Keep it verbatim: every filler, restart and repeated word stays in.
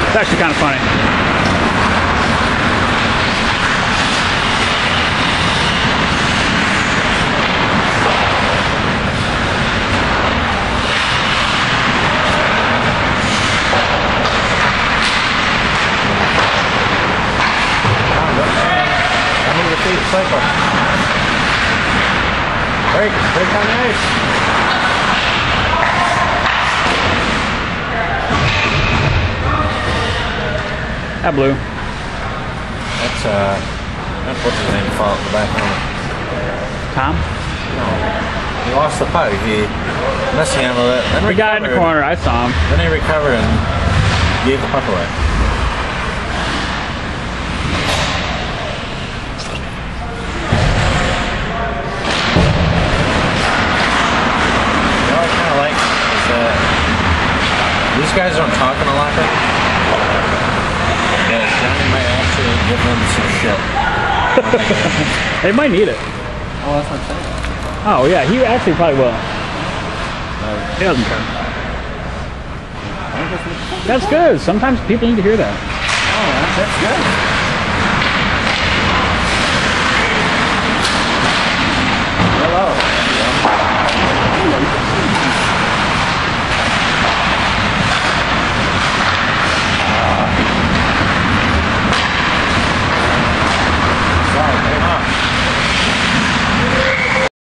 It's actually kind of funny. Cycle. Break, break on the ice. That blew. That's uh, that's what's his name fall the back on it. Tom? No. He lost the puck. He mishandled it. Then the guy in the corner, I saw him. Then he recovered and gave the puck away. These guys aren't talking a lot, but yeah, Johnny might actually give them some shit. They might need it. Oh, that's what I'm saying. Oh, yeah, he actually probably will. No. He doesn't care. That's good. Sometimes people need to hear that. Oh, that's, that's good.